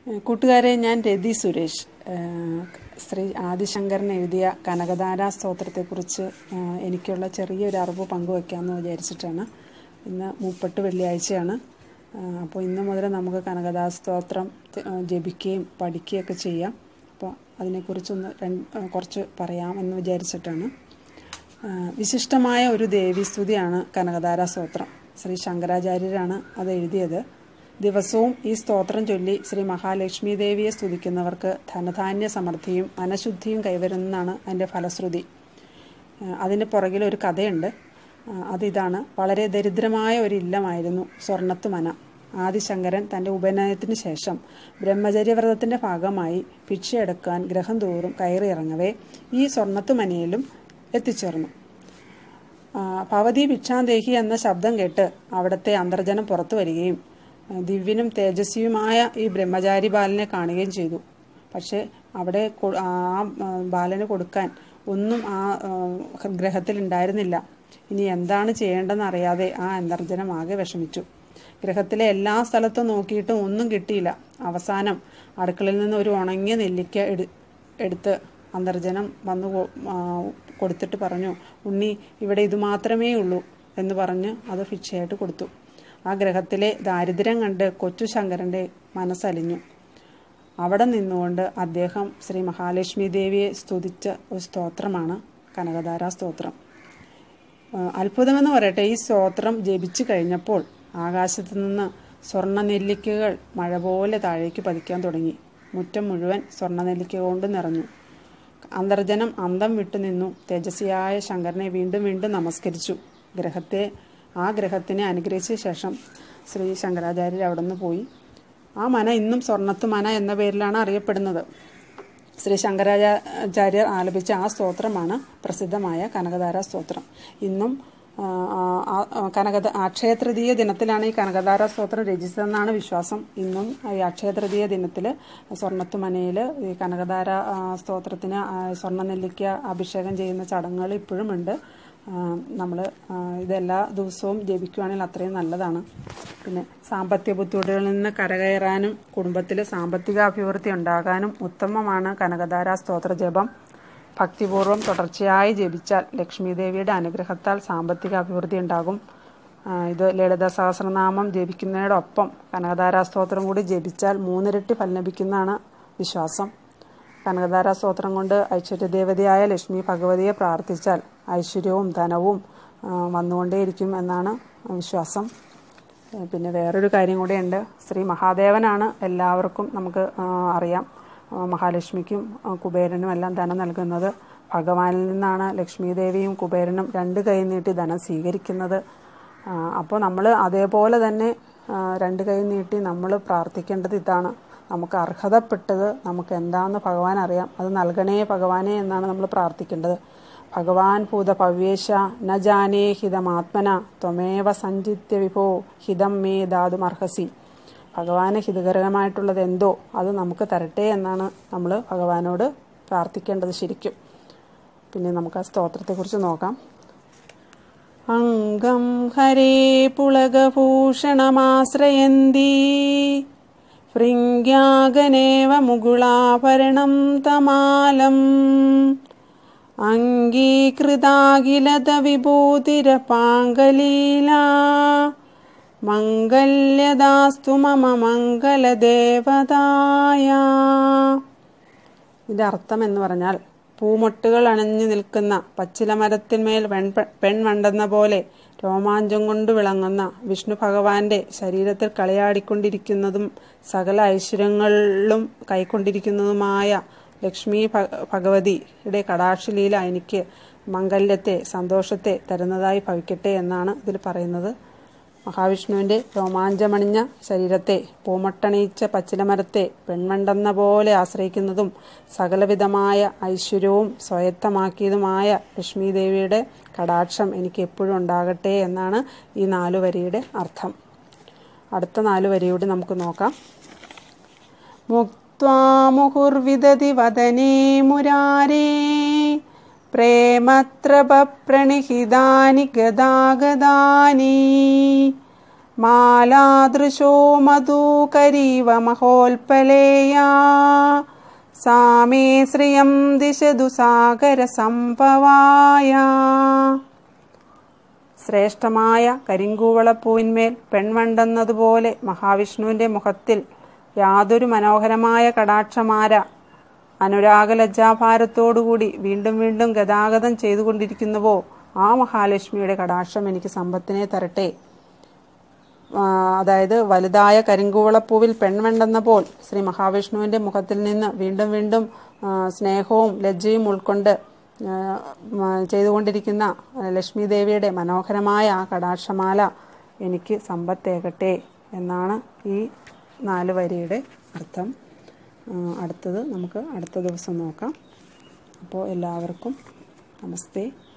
കൂട്ടുകാരെ, ഞാൻ രതി സുരേഷ്. ശ്രീ ആദിശങ്കരൻ എഴുതിയ കനകധാര സ്തോത്രത്തെക്കുറിച്ച് എനിക്കുള്ള ചെറിയൊരു അറിവ് പങ്കുവയ്ക്കാമെന്ന് വിചാരിച്ചിട്ടാണ്. ഇന്ന് മൂപ്പട്ട് വെള്ളിയാഴ്ചയാണ്. അപ്പോൾ ഇന്ന് മുതൽ നമുക്ക് കനകധാര സ്തോത്രം ജപിക്കുകയും പഠിക്കുകയൊക്കെ ചെയ്യാം. അപ്പോൾ അതിനെക്കുറിച്ചൊന്ന് കുറച്ച് പറയാമെന്ന് വിചാരിച്ചിട്ടാണ്. വിശിഷ്ടമായ ഒരു ദേവീസ്തുതിയാണ് കനകധാര സ്തോത്രം. ശ്രീ ശങ്കരാചാര്യരാണ് അത് എഴുതിയത്. ദിവസവും ഈ സ്തോത്രം ചൊല്ലി ശ്രീ മഹാലക്ഷ്മി ദേവിയെ സ്തുതിക്കുന്നവർക്ക് ധനധാന്യ സമൃദ്ധിയും മനഃശുദ്ധിയും കൈവരുന്നതാണ് അതിൻ്റെ ഫലശ്രുതി. അതിന് പുറകിൽ ഒരു കഥയുണ്ട്. അതിതാണ്. വളരെ ദരിദ്രമായ ഒരു ഇല്ലമായിരുന്നു സ്വർണ്ണത്തുമന. ആദിശങ്കരൻ തൻ്റെ ഉപനയനത്തിന് ശേഷം ബ്രഹ്മചര്യവ്രതത്തിൻ്റെ ഭാഗമായി ഭിക്ഷയെടുക്കാൻ ഗ്രഹം തോറും കയറിയിറങ്ങവേ ഈ സ്വർണ്ണത്തുമനയിലും എത്തിച്ചേർന്നു. ഭവതി ഭിക്ഷാന്തേഹി എന്ന ശബ്ദം കേട്ട് അവിടുത്തെ അന്തർജനം പുറത്തു വരികയും ദിവ്യനും തേജസ്വിയുമായ ഈ ബ്രഹ്മചാരി ബാലനെ കാണുകയും ചെയ്തു. പക്ഷേ അവിടെ ആ ബാലന് കൊടുക്കാൻ ഒന്നും ആ ഗ്രഹത്തിൽ ഉണ്ടായിരുന്നില്ല. ഇനി എന്താണ് ചെയ്യേണ്ടതെന്നറിയാതെ ആ അന്തർജനം ആകെ വിഷമിച്ചു. ഗ്രഹത്തിലെ എല്ലാ സ്ഥലത്തും നോക്കിയിട്ടും ഒന്നും കിട്ടിയില്ല. അവസാനം അടുക്കളയിൽ നിന്ന് ഒരു ഉണങ്ങിയ നെല്ലിക്ക എടുത്ത് അന്തർജനം വന്നു കൊടുത്തിട്ട് പറഞ്ഞു, ഉണ്ണി, ഇവിടെ ഇത് മാത്രമേ ഉള്ളൂ എന്ന് പറഞ്ഞ് അത് ഭിക്ഷയായിട്ട് കൊടുത്തു. ആ ഗ്രഹത്തിലെ ദാരിദ്ര്യം കണ്ട് കൊച്ചു ശങ്കരൻ്റെ മനസ്സലിഞ്ഞു. അവിടെ നിന്നുകൊണ്ട് അദ്ദേഹം ശ്രീ മഹാലക്ഷ്മി ദേവിയെ സ്തുതിച്ച ഒരു സ്തോത്രമാണ് കനകധാര സ്തോത്രം. അത്ഭുതമെന്ന് പറയട്ടെ, ഈ സ്തോത്രം ജപിച്ചു കഴിഞ്ഞപ്പോൾ ആകാശത്തു നിന്ന് സ്വർണ്ണ നെല്ലിക്കകൾ മഴ പോലെ താഴേക്ക് പതിക്കാൻ തുടങ്ങി. മുറ്റം മുഴുവൻ സ്വർണ്ണ നെല്ലിക്ക കൊണ്ട് നിറഞ്ഞു. അന്തർജനം അന്തം വിട്ടു നിന്നു. തേജസ്വിയായ ശങ്കരനെ വീണ്ടും വീണ്ടും നമസ്കരിച്ചു. ആ ഗ്രഹത്തിനെ അനുഗ്രഹിച്ച ശേഷം ശ്രീ ശങ്കരാചാര്യർ അവിടെ നിന്ന് പോയി. ആ മന ഇന്നും സ്വർണ്ണത്തുമന എന്ന പേരിലാണ് അറിയപ്പെടുന്നത്. ശ്രീ ശങ്കരാചാര്യർ ആലപിച്ച ആ സ്തോത്രമാണ് പ്രസിദ്ധമായ കനകധാര സ്തോത്രം. ഇന്നും അക്ഷയതൃതീയ ദിനത്തിലാണ് ഈ കനകധാര സ്തോത്രം രചിച്ചതെന്നാണ് വിശ്വാസം. ഇന്നും ഈ അക്ഷയതൃതീയ ദിനത്തിൽ സ്വർണ്ണത്തുമനയിൽ ഈ കനകധാര സ്തോത്രത്തിന് സ്വർണ്ണ നെല്ലിക്ക അഭിഷേകം ചെയ്യുന്ന ചടങ്ങുകൾ ഇപ്പോഴും ഉണ്ട്. നമ്മൾ ഇതെല്ലാ ദിവസവും ജപിക്കുകയാണെങ്കിൽ അത്രയും നല്ലതാണ്. പിന്നെ സാമ്പത്തിക ബുദ്ധിമുട്ടുകളിൽ നിന്ന് കരകയറാനും കുടുംബത്തിൽ സാമ്പത്തിക അഭിവൃദ്ധി ഉണ്ടാകാനും ഉത്തമമാണ് കനകധാര സ്തോത്ര ജപം. ഭക്തിപൂർവ്വം തുടർച്ചയായി ജപിച്ചാൽ ലക്ഷ്മി ദേവിയുടെ അനുഗ്രഹത്താൽ സാമ്പത്തിക അഭിവൃദ്ധി ഉണ്ടാകും. ഇത് ലളിത സഹസ്രനാമം ജപിക്കുന്നതിനോടൊപ്പം കനകധാര സ്തോത്രം കൂടി ജപിച്ചാൽ 3 ഇരട്ടി ഫലം ലഭിക്കുന്നതാണ് വിശ്വാസം. കനകധാര സ്തോത്രം കൊണ്ട് ഐശ്വര്യദേവതയായ ലക്ഷ്മി ഭഗവതിയെ പ്രാർത്ഥിച്ചാൽ ഐശ്വര്യവും ധനവും വന്നുകൊണ്ടേയിരിക്കും എന്നാണ് വിശ്വാസം. പിന്നെ വേറൊരു കാര്യം കൂടെയുണ്ട്. ശ്രീ മഹാദേവനാണ് എല്ലാവർക്കും നമുക്ക് അറിയാം. മഹാലക്ഷ്മിക്കും കുബേരനും എല്ലാം ധനം നൽകുന്നത്. ഭഗവാനിൽ നിന്നാണ് ലക്ഷ്മി ദേവിയും കുബേരനും 2 കൈ നീട്ടി ധനം സ്വീകരിക്കുന്നത്. അപ്പോൾ നമ്മൾ അതേപോലെ തന്നെ 2 കൈ നീട്ടി നമ്മൾ പ്രാർത്ഥിക്കേണ്ടത് ഇതാണ്. നമുക്ക് അർഹതപ്പെട്ടത് നമുക്ക് എന്താണെന്ന് ഭഗവാൻ അറിയാം. അത് നൽകണേ ഭഗവാനെ എന്നാണ് നമ്മൾ പ്രാർത്ഥിക്കേണ്ടത്. ഭഗവാൻ ഭൂത ഭവ്യേശ ന ജാനേ ഹിതമാത്മന ത്വമേവ സഞ്ചിത്യ വിഭോ ഹിതം മേ ദാതുമർഹസി. ഭഗവാന് ഹിതകരമായിട്ടുള്ളത് എന്തോ അത് നമുക്ക് തരട്ടെ എന്നാണ് നമ്മൾ ഭഗവാനോട് പ്രാർത്ഥിക്കേണ്ടത് ശരിക്കും. പിന്നെ നമുക്ക് ആ സ്തോത്രത്തെക്കുറിച്ച് നോക്കാം. അംഗം ഹരേ പുളകഭൂഷണമാശ്രയന്തി ഭൃങ്യാഗനേവ മുകുളാഭരണം തമാലം അംഗീകൃതാഖിലത വിഭൂതിരപാങ്കലീലാ മംഗല്യദാസ്തു മമ മംഗലദേവതായ. ഇതിൻ്റെ അർത്ഥം എന്ന് പറഞ്ഞാൽ, പൂമൊട്ടുകൾ അണിഞ്ഞു നിൽക്കുന്ന പച്ചിലമരത്തിന്മേൽ പെൺവണ്ടെന്ന പോലെ രോമാഞ്ചം കൊണ്ട് വിളങ്ങുന്ന വിഷ്ണു ഭഗവാന്റെ ശരീരത്തിൽ കളിയാടിക്കൊണ്ടിരിക്കുന്നതും സകല ഐശ്വര്യങ്ങളിലും കൈക്കൊണ്ടിരിക്കുന്നതുമായ ലക്ഷ്മി ഭഗവതിയുടെ കടാക്ഷലീല എനിക്ക് മംഗല്യത്തെ സന്തോഷത്തെ തരുന്നതായി ഭവിക്കട്ടെ എന്നാണ് ഇതിൽ പറയുന്നത്. മഹാവിഷ്ണുവിൻ്റെ രോമാഞ്ചമണിഞ്ഞ ശരീരത്തെ പൂമൊട്ടണിയിച്ച പച്ചിലമരത്തെ പെൺവണ്ടെന്ന പോലെ ആശ്രയിക്കുന്നതും സകലവിധമായ ഐശ്വര്യവും സ്വായത്തമാക്കിയതുമായ ലക്ഷ്മി ദേവിയുടെ കടാക്ഷം എനിക്ക് എപ്പോഴും ഉണ്ടാകട്ടെ എന്നാണ് ഈ 4 വരിയുടെ അർത്ഥം. അടുത്ത 4 വരിയോട് നമുക്ക് നോക്കാം. മുക്ത്വാ മുഹുർവിദതി വദനേ മുരാരേ പ്രേമത്രപ പ്രണിഹിതാനി ഗദാഗദാനി മാലാദൃശോ മധുകരീവ മഹോൽപലേയാ സാമേ ശ്രിയം ദിശതു സാഗര സംഭവായ. ശ്രേഷ്ഠമായ കരിങ്കൂവളപ്പൂവിന്മേൽ പെൺവണ്ടെന്നതുപോലെ മഹാവിഷ്ണുവിൻ്റെ മുഖത്തിൽ യാതൊരു മനോഹരമായ കടാക്ഷമാര അനുരാഗലജ്ജാഭാരത്തോടുകൂടി വീണ്ടും വീണ്ടും ഗതാഗതം ചെയ്തുകൊണ്ടിരിക്കുന്നുവോ ആ മഹാലക്ഷ്മിയുടെ കടാക്ഷം എനിക്ക് സമ്പത്തിനെ തരട്ടെ. അതായത് വലുതായ കരിങ്കൂവളപ്പൂവിൽ പെൺവെണ്ടെന്ന പോൽ ശ്രീ മഹാവിഷ്ണുവിൻ്റെ മുഖത്തിൽ നിന്ന് വീണ്ടും വീണ്ടും സ്നേഹവും ലജ്ജയും ഉൾക്കൊണ്ട് ചെയ്തുകൊണ്ടിരിക്കുന്ന ലക്ഷ്മി ദേവിയുടെ മനോഹരമായ ആ കടാക്ഷമാല എനിക്ക് സമ്പത്തേകട്ടെ എന്നാണ് ഈ 4 വരിയുടെ അർത്ഥം. അടുത്തത് നമുക്ക് അടുത്ത ദിവസം നോക്കാം. അപ്പോൾ എല്ലാവർക്കും നമസ്തേ.